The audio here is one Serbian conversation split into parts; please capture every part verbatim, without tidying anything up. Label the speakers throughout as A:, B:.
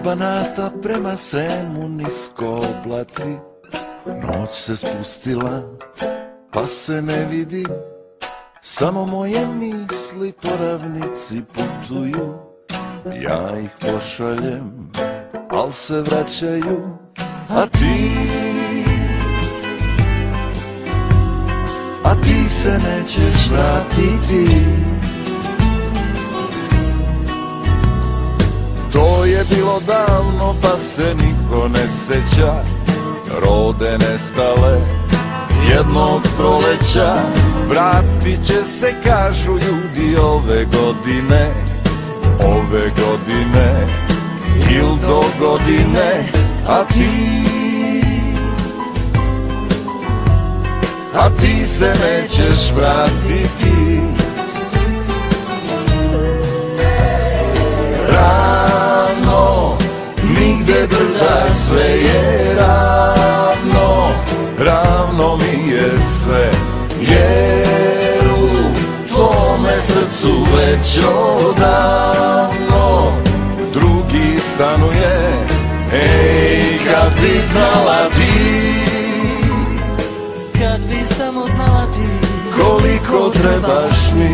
A: Banata prema Sremu nisko oblaci, noć se spustila pa se ne vidi, samo moje misli po ravnici putuju, ja ih pošaljem, al se vraćaju, a ti, a ti se nećeš vratiti. To je bilo davno pa se niko ne seća, rode nestale jednog proleća. Vratit će se, kažu ljudi, ove godine, ove godine il do godine, a ti, a ti se nećeš vratiti. Ravno, nigde brda, sve je ravno, ravno mi je sve, jer u tvome srcu već odavno drugi stanuje. Ej, kad bi znala ti,
B: kad bi samo znala ti,
A: koliko trebaš mi.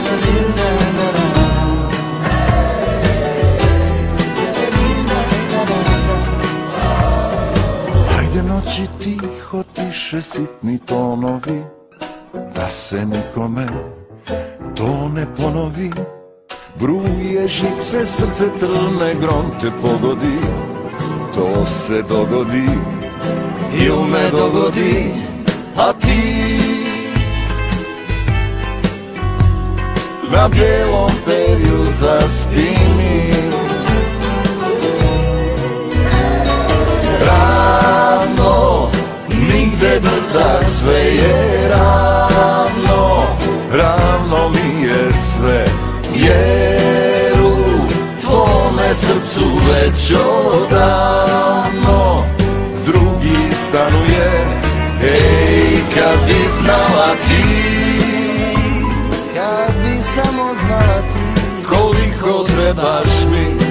A: Hajde noći tiho, tiše sitni tonovi, da se nikome to ne ponovi. Bruje žice, srce trne, grom te pogodi, to se dogodi il ne dogodi, a ti na bijelom perju zaspini. Ravno, nigde brda, sve je ravno, ravno mi je sve, jer u tvome srcu već odavno drugi stanuje. Ej, kad bi znala ti,
B: kad bi samo znala ti,
A: koliko trebaš mi.